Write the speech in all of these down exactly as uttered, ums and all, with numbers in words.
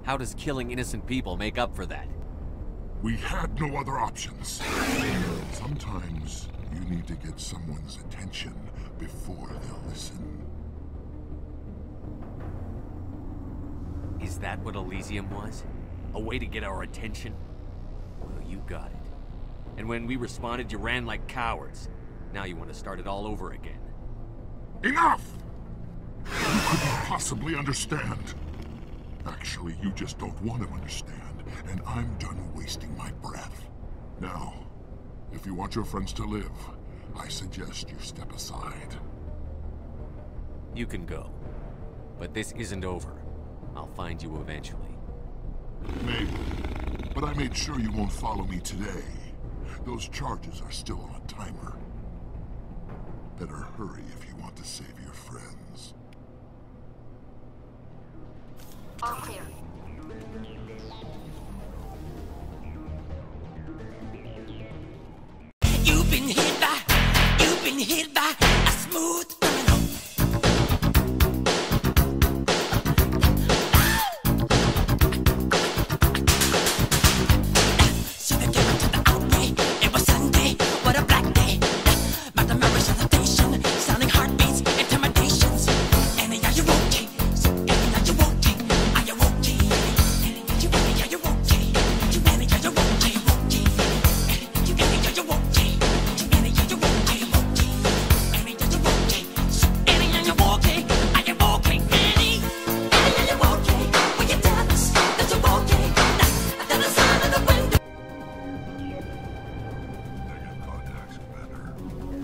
How does killing innocent people make up for that? We had no other options. Sometimes you need to get someone's attention before they'll listen. Is that what Elysium was? A way to get our attention? Well, you got it. And when we responded, you ran like cowards. Now you want to start it all over again. Enough! You couldn't possibly understand. Actually, you just don't want to understand, and I'm done wasting my breath. Now, if you want your friends to live, I suggest you step aside. You can go. But this isn't over. I'll find you eventually. Maybe. But I made sure you won't follow me today. Those charges are still on a timer. Better hurry if you want to save your friends. All clear. You've been hit by, you've been hit by a smooth criminal. So they came into the outbreak. It was Sunday, what a black day. But the memories of the station, sounding heartbeats, intimidations. And are you okay? So, and are you okay? Are you okay? And are you okay? Are you okay? You and are you okay? Okay? And you and are you okay? And are you okay? Okay? And are you okay? So, and are you okay? Are you okay? Annie? And are you okay? Will you tell us that you're okay? That the sign of the window. Negative contacts, Commander.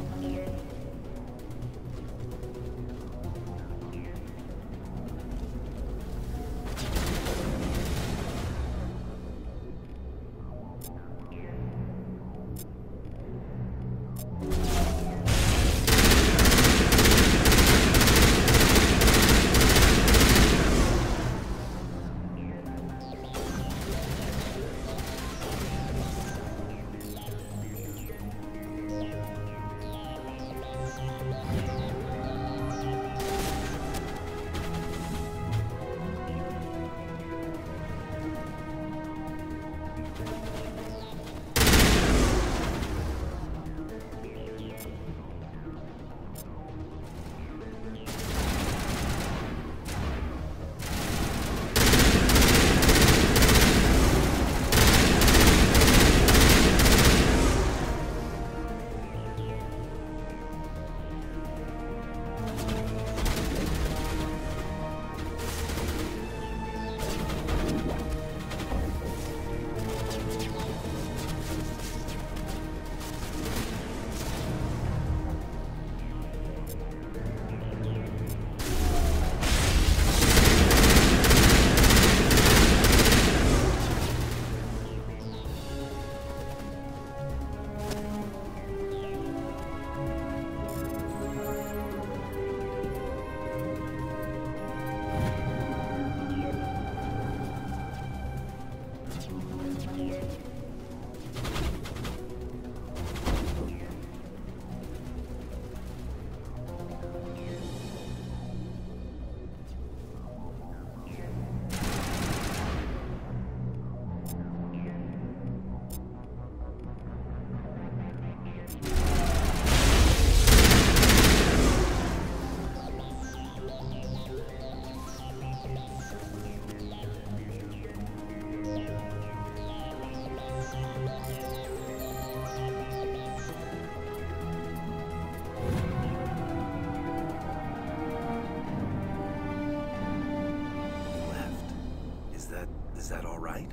Is that all right?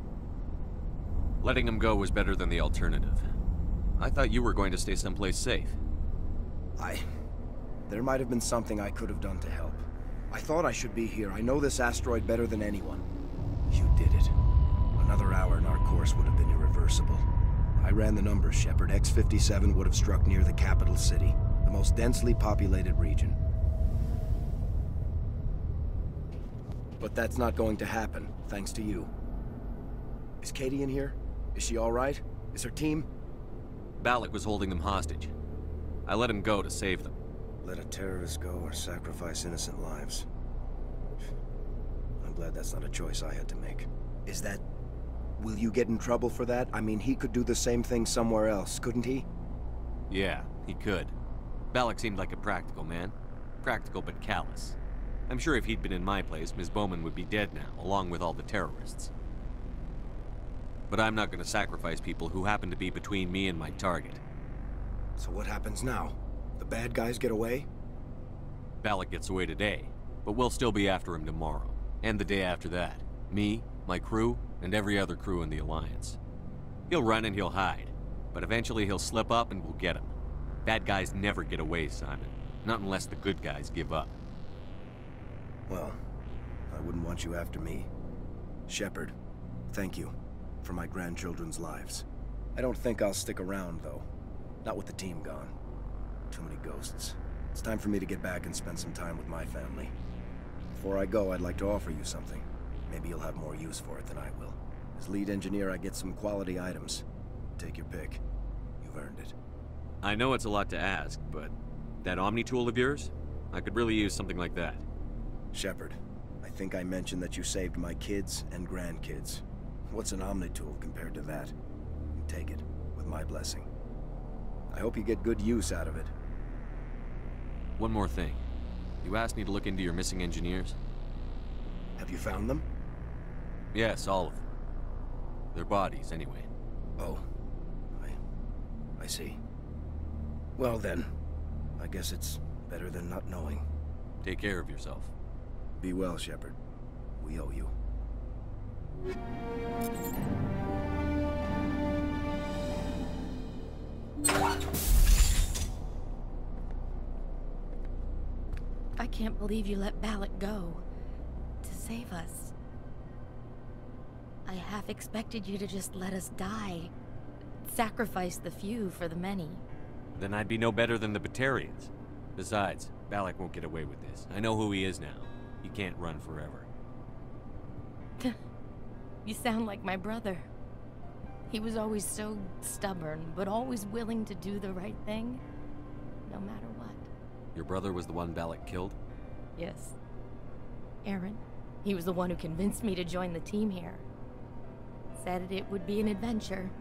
Letting him go was better than the alternative. I thought you were going to stay someplace safe. I... There might have been something I could have done to help. I thought I should be here. I know this asteroid better than anyone. You did it. Another hour and our course would have been irreversible. I ran the numbers, Shepard. X fifty-seven would have struck near the capital city, the most densely populated region. But that's not going to happen, thanks to you. Is Katie in here? Is she all right? Is her team? Balak was holding them hostage. I let him go to save them. Let a terrorist go or sacrifice innocent lives. glad that's not a choice I had to make. Is that... Will you get in trouble for that? I mean, he could do the same thing somewhere else, couldn't he? Yeah, he could. Balak seemed like a practical man. Practical but callous. I'm sure if he'd been in my place, Miss Bowman would be dead now, along with all the terrorists. But I'm not going to sacrifice people who happen to be between me and my target. So what happens now? The bad guys get away? Balak gets away today, but we'll still be after him tomorrow. And the day after that. Me, my crew, and every other crew in the Alliance. He'll run and he'll hide, but eventually he'll slip up and we'll get him. Bad guys never get away, Simon. Not unless the good guys give up. Well, I wouldn't want you after me. Shepard, thank you for my grandchildren's lives. I don't think I'll stick around, though. Not with the team gone. Too many ghosts. It's time for me to get back and spend some time with my family. Before I go, I'd like to offer you something. Maybe you'll have more use for it than I will. As lead engineer, I get some quality items. Take your pick. You've earned it. I know it's a lot to ask, but that Omni tool of yours? I could really use something like that. Shepard, I think I mentioned that you saved my kids and grandkids. What's an Omni tool compared to that? You take it, with my blessing. I hope you get good use out of it. One more thing. You asked me to look into your missing engineers? Have you found them? Yes, all of them. Their bodies, anyway. Oh. I... I see. Well then, I guess it's better than not knowing. Take care of yourself. Be well, Shepard. We owe you. I can't believe you let Balak go. To save us. I half expected you to just let us die. Sacrifice the few for the many. Then I'd be no better than the Batarians. Besides, Balak won't get away with this. I know who he is now. He can't run forever. You sound like my brother. He was always so stubborn, but always willing to do the right thing, no matter what. Your brother was the one Balak killed? Yes. Aaron. He was the one who convinced me to join the team here. Said it would be an adventure.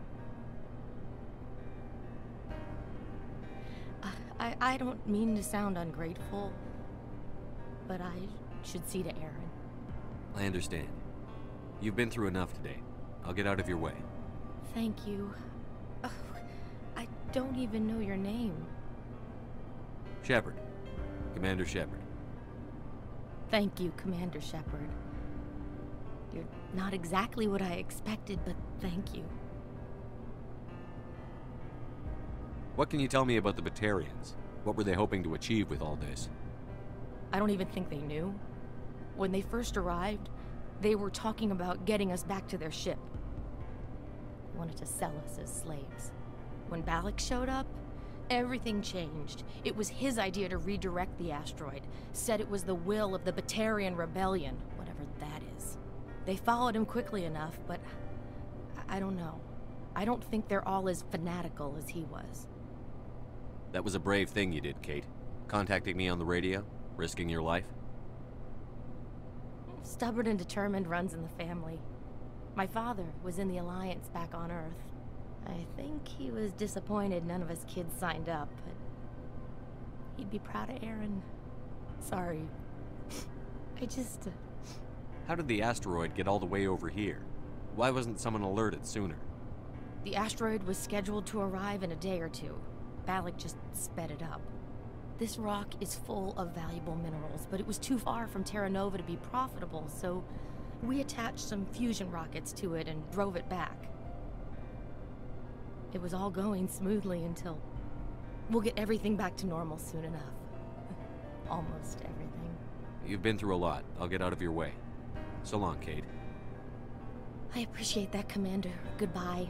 I, I don't mean to sound ungrateful, but I should see to Aaron. I understand. You've been through enough today. I'll get out of your way. Thank you. Oh, I don't even know your name. Shepard. Commander Shepard. Thank you, Commander Shepard. You're not exactly what I expected, but thank you. What can you tell me about the Batarians? What were they hoping to achieve with all this? I don't even think they knew. When they first arrived, they were talking about getting us back to their ship. They wanted to sell us as slaves. When Balak showed up, everything changed. It was his idea to redirect the asteroid. Said it was the will of the Batarian Rebellion, whatever that is. They followed him quickly enough, but I, I don't know. I don't think they're all as fanatical as he was. That was a brave thing you did, Kate. Contacting me on the radio, risking your life. Stubborn and determined runs in the family. My father was in the Alliance back on Earth. I think he was disappointed none of his kids signed up, but he'd be proud of Aaron. Sorry. I just... Uh... How did the asteroid get all the way over here? Why wasn't someone alerted sooner? The asteroid was scheduled to arrive in a day or two. Balak just sped it up. This rock is full of valuable minerals, but it was too far from Terra Nova to be profitable, so we attached some fusion rockets to it and drove it back. It was all going smoothly until... We'll get everything back to normal soon enough. Almost everything. You've been through a lot. I'll get out of your way. So long, Kate. I appreciate that, Commander. Goodbye.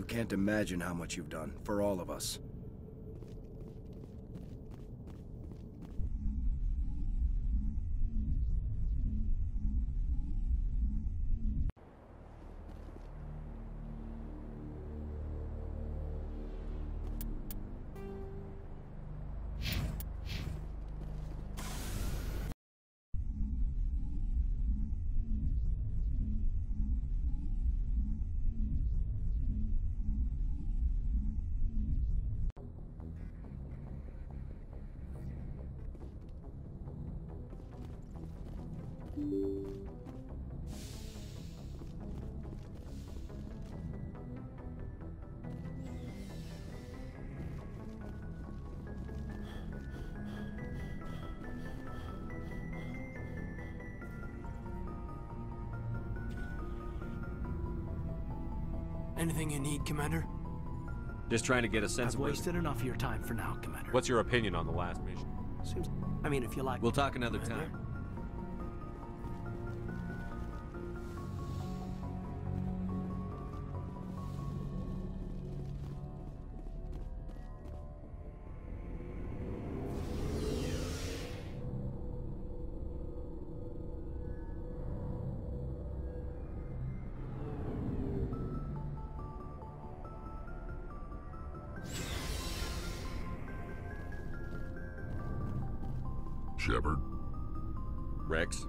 can't imagine how much you've done, for all of us. Anything you need, Commander? Just trying to get a sense I've of where... wasted enough of your time for now, Commander. What's your opinion on the last mission? Seems... I mean, if you like... We'll talk another Commander. time. Shepard. Rex?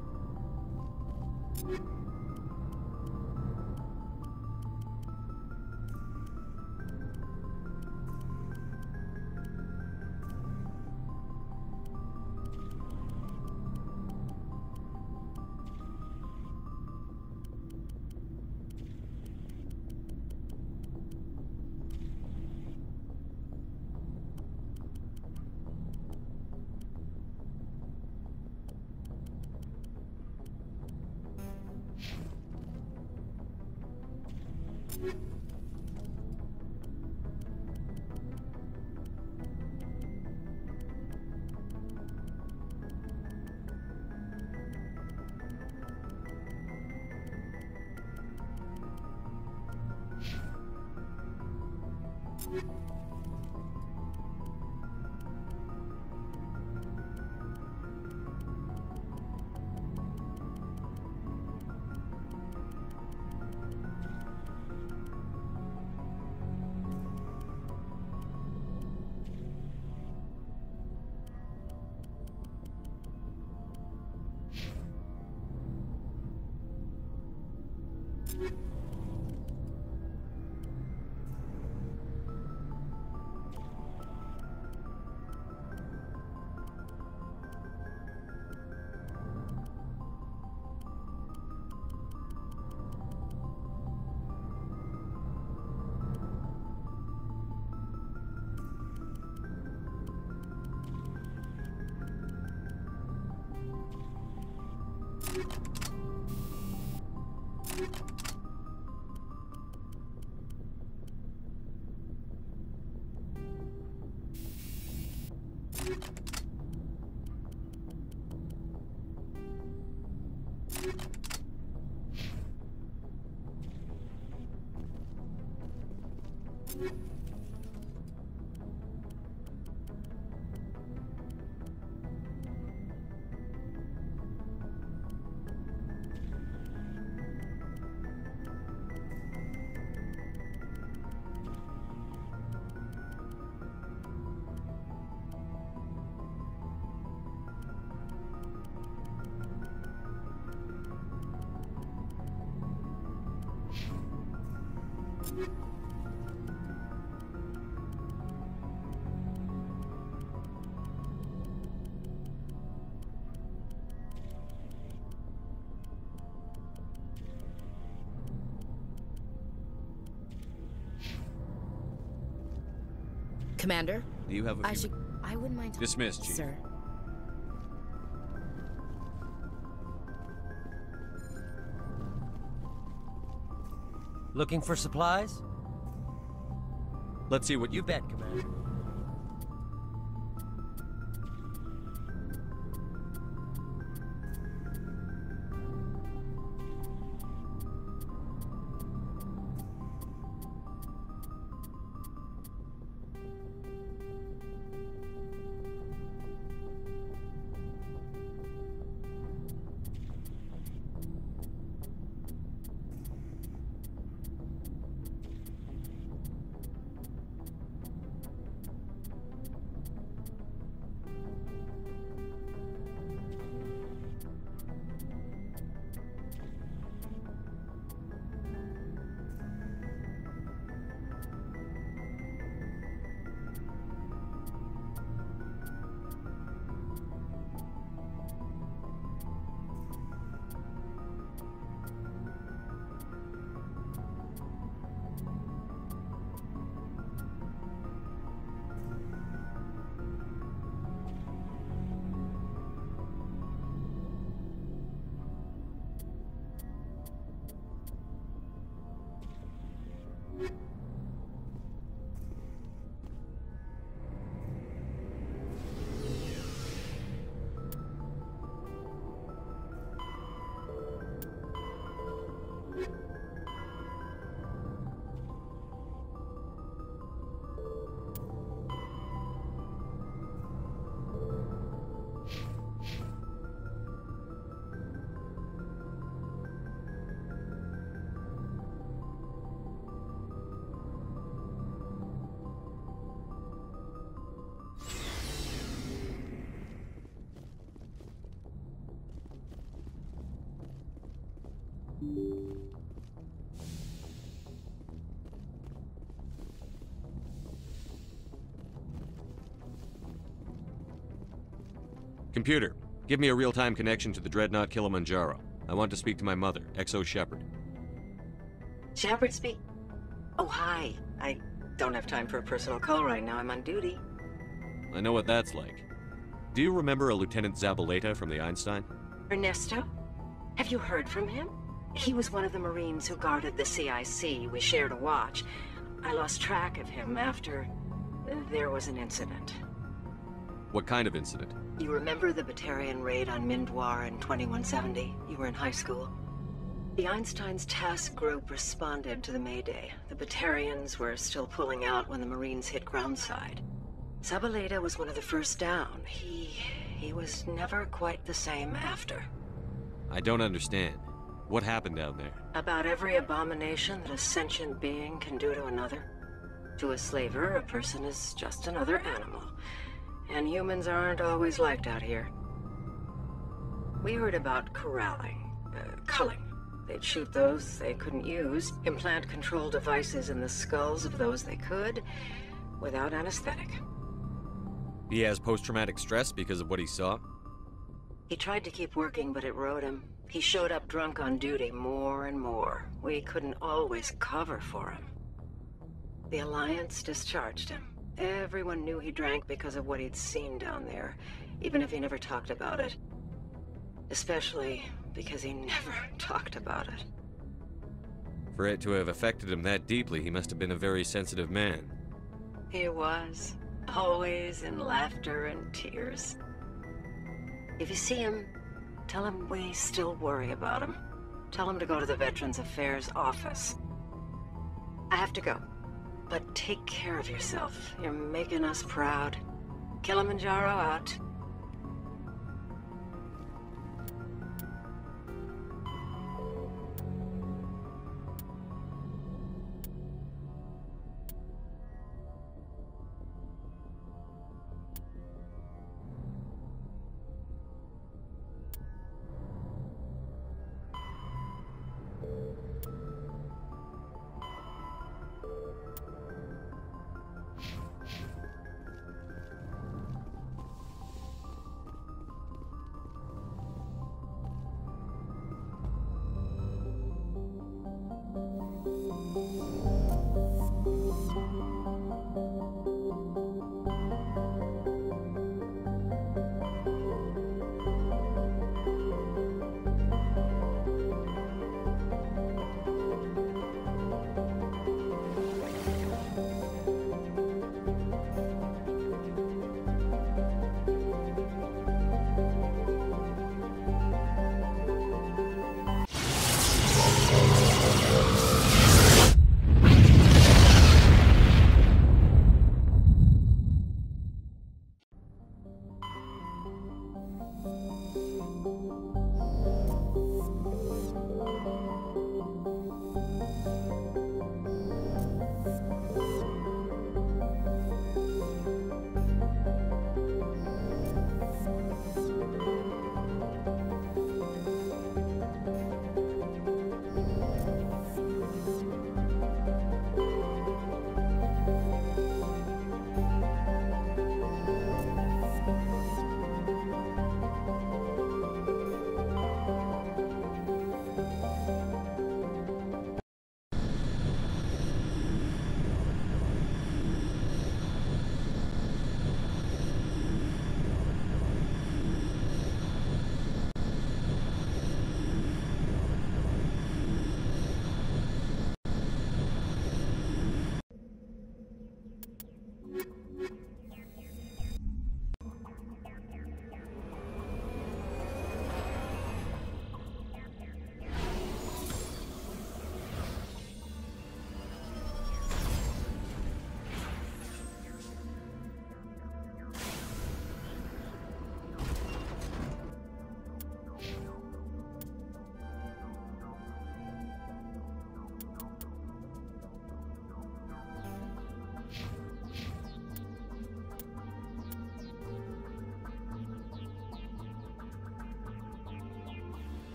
Commander? Do you have a few I should... I wouldn't mind... Dismissed, Chief. Sir. Looking for supplies? Let's see what You bet, Commander. Computer, give me a real-time connection to the Dreadnought Kilimanjaro. I want to speak to my mother, X O Shepard. Shepard speak? Oh, hi. I don't have time for a personal call right now. I'm on duty. I know what that's like. Do you remember a Lieutenant Zabaleta from the Einstein? Ernesto? Have you heard from him? He was one of the Marines who guarded the C I C. We shared a watch. I lost track of him after there was an incident. What kind of incident? You remember the Batarian raid on Mindwar in twenty-one seventy? You were in high school. The Einstein's task group responded to the Mayday. The Batarians were still pulling out when the Marines hit groundside. Zabaleta was one of the first down. He... he was never quite the same after. I don't understand. What happened down there? About every abomination that a sentient being can do to another. To a slaver, a person is just another animal. And humans aren't always liked out here. We heard about corralling, uh, culling. They'd shoot those they couldn't use, implant control devices in the skulls of those they could, without anesthetic. He has post-traumatic stress because of what he saw? He tried to keep working, but it rode him. He showed up drunk on duty more and more. We couldn't always cover for him. The Alliance discharged him. Everyone knew he drank because of what he'd seen down there, even if he never talked about it. Especially because he never talked about it. For it to have affected him that deeply, he must have been a very sensitive man. He was. Always in laughter and tears. If you see him, tell him we still worry about him. Tell him to go to the Veterans Affairs office. I have to go. But take care of yourself. You're making us proud. Kilimanjaro out.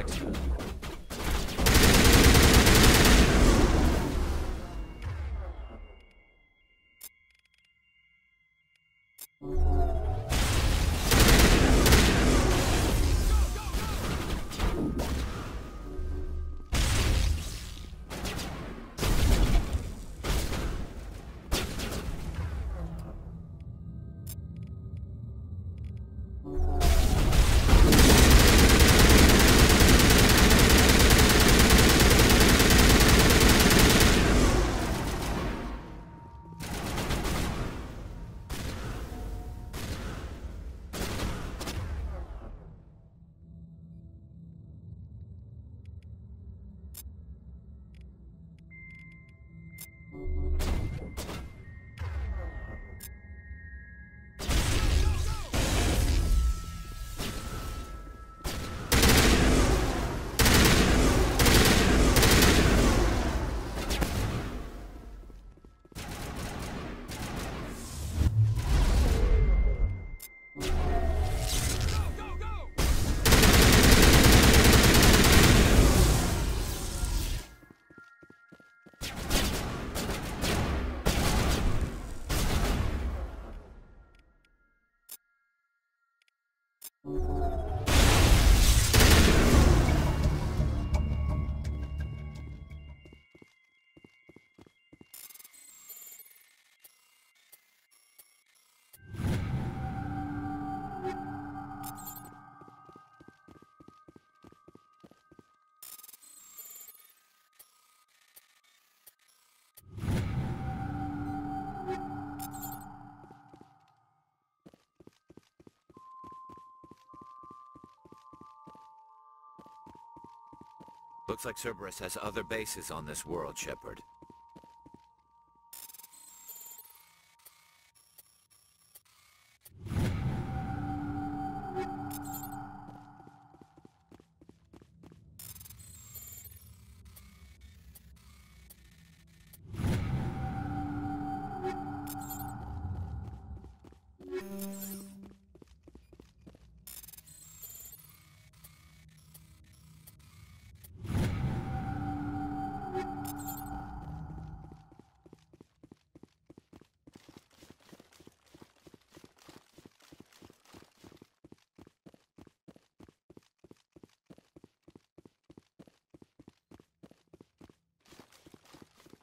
next to it. Looks like Cerberus has other bases on this world, Shepard.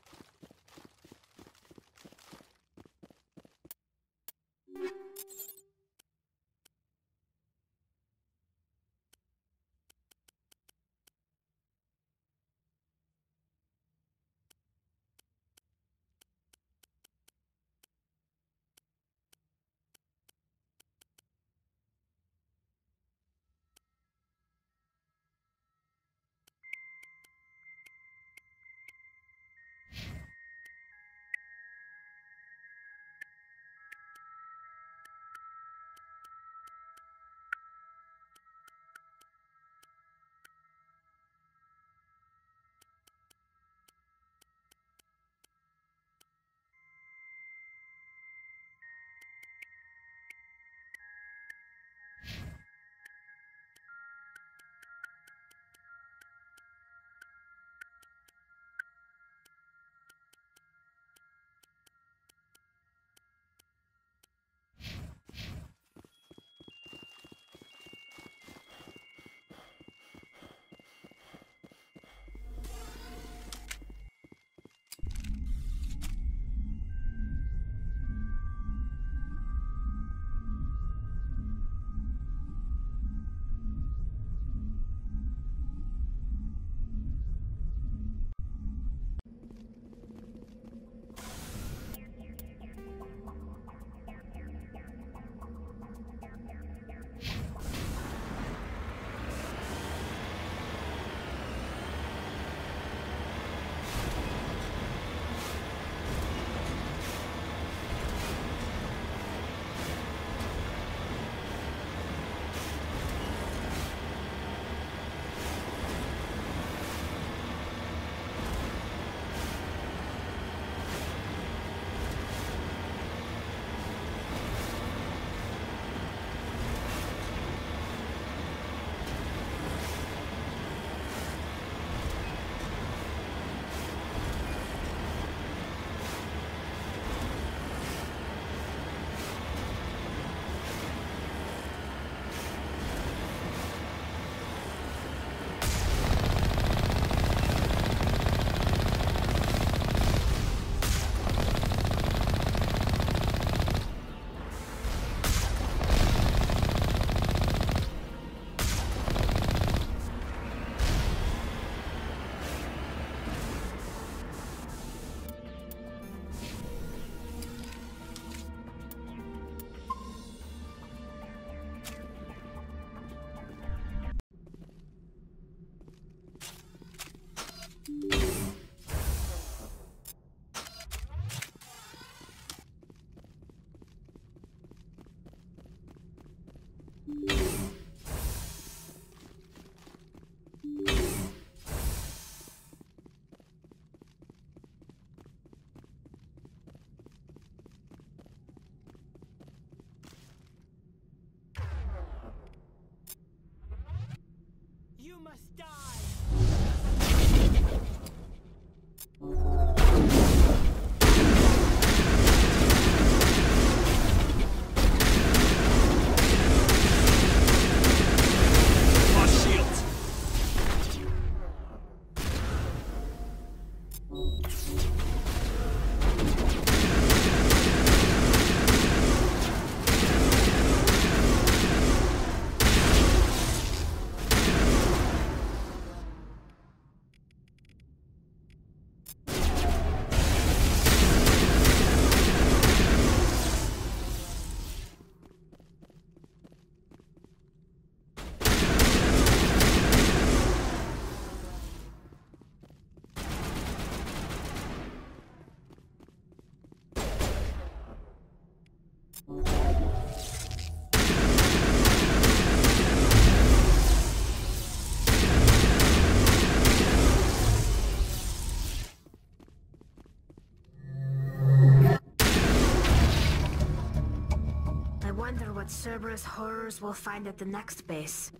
You You must die! Lost shields. I wonder what Cerberus horrors will find at the next base.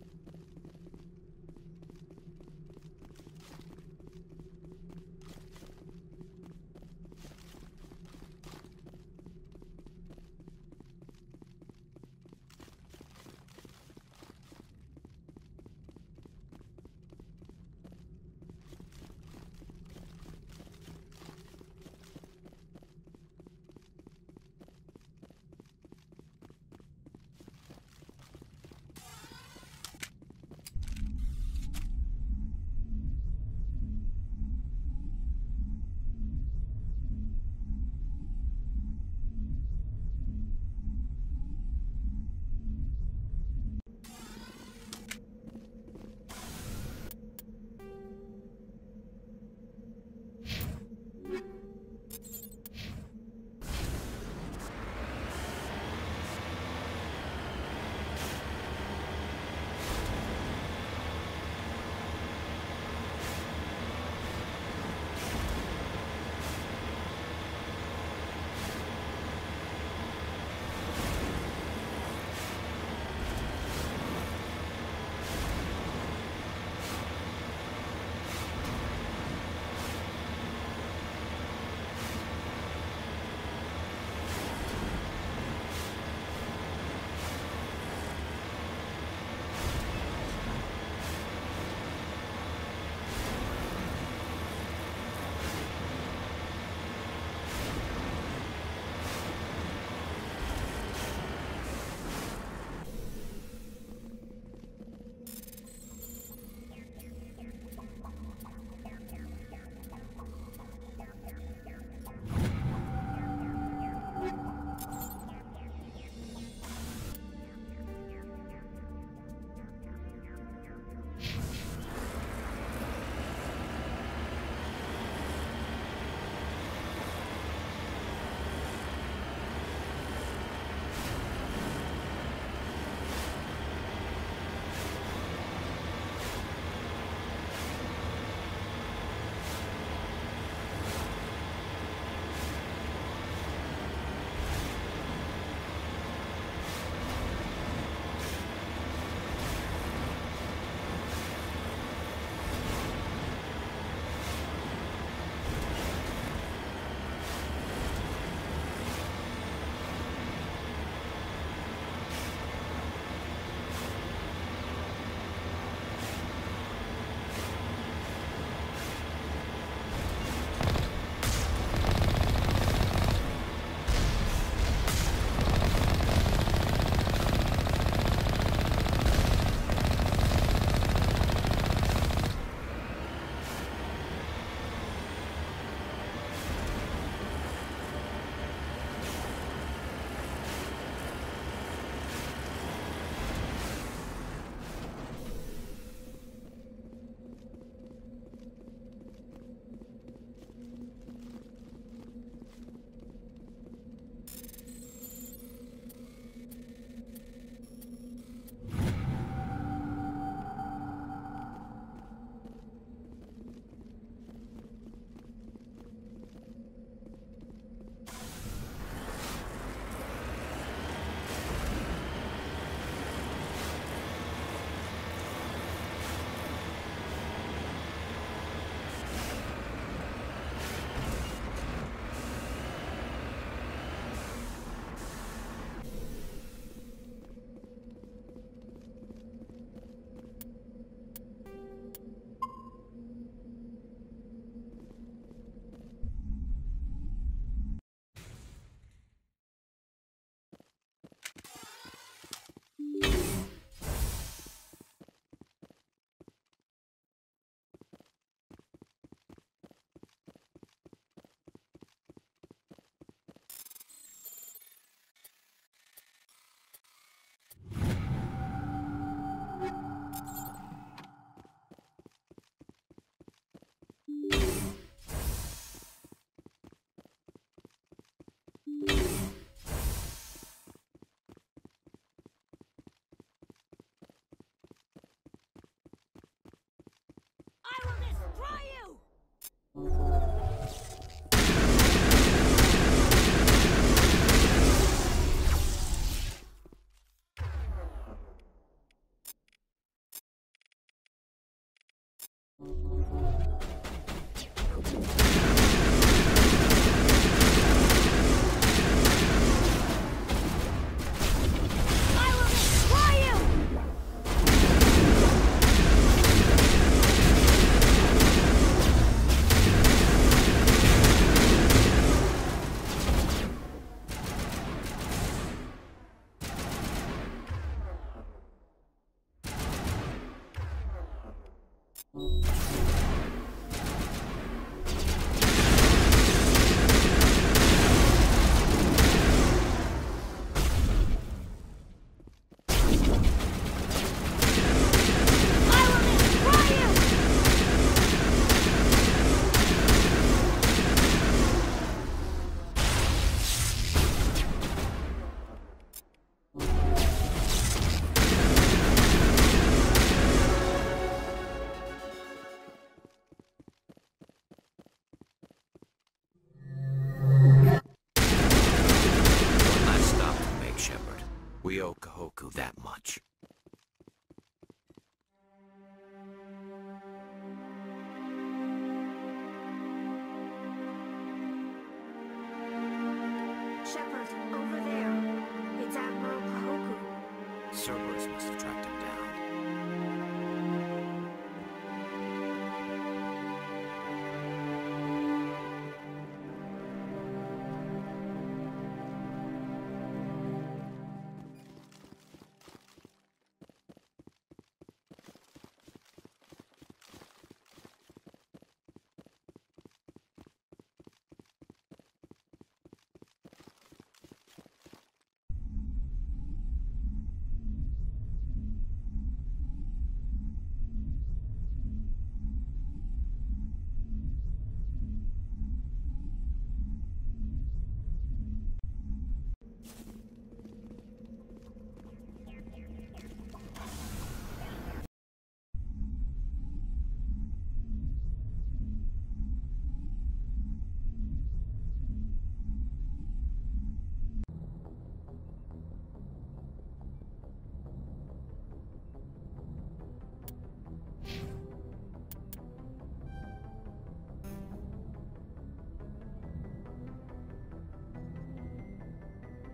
We owe Kahoku that much. Shepard, over there. It's Admiral Kahoku. Cerberus must have tracked him down.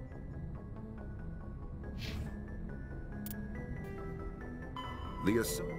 The ass-